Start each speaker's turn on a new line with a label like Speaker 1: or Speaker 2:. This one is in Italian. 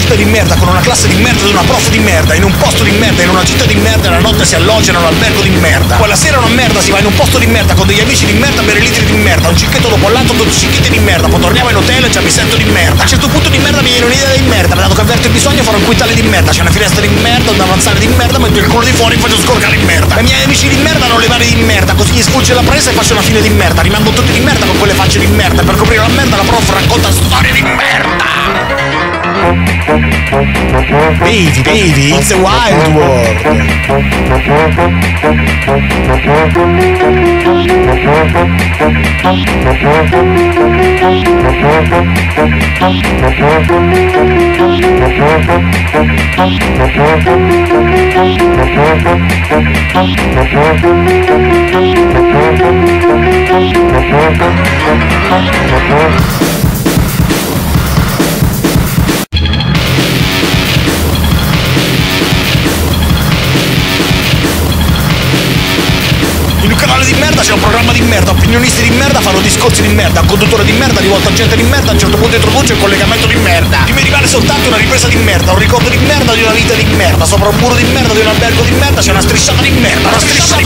Speaker 1: città di merda, con una classe di merda ed una prof di merda, in un posto di merda, in una città di merda, e la notte si alloggia in un albergo di merda. Poi la sera una merda, si va in un posto di merda con degli amici di merda a bere litri di merda, un cicchetto dopo l'altro, 12 cicchetti di merda, poi torniamo in hotel e già mi sento di merda. A un certo punto di merda mi viene un'idea di merda, dato che avverto il bisogno farò un quintale di merda, c'è una finestra di merda, un avanzare di merda, metto il culo di fuori e faccio scorgare in merda. I miei amici di merda hanno le varie di merda, così gli sfugge la presa e faccio una fine di merda, rimango tutti di merda con quelle facce di merda, per coprire la merda la prof racconta storie di merda. Baby, it's a wild world. In un canale di merda c'è un programma di merda, opinionisti di merda fanno discorsi di merda, un conduttore di merda rivolto a gente di merda, a un certo punto introduce un collegamento di merda. Di me rimane soltanto una ripresa di merda, un ricordo di merda di una vita di merda, sopra un muro di merda di un albergo di merda c'è una strisciata di merda, una strisciata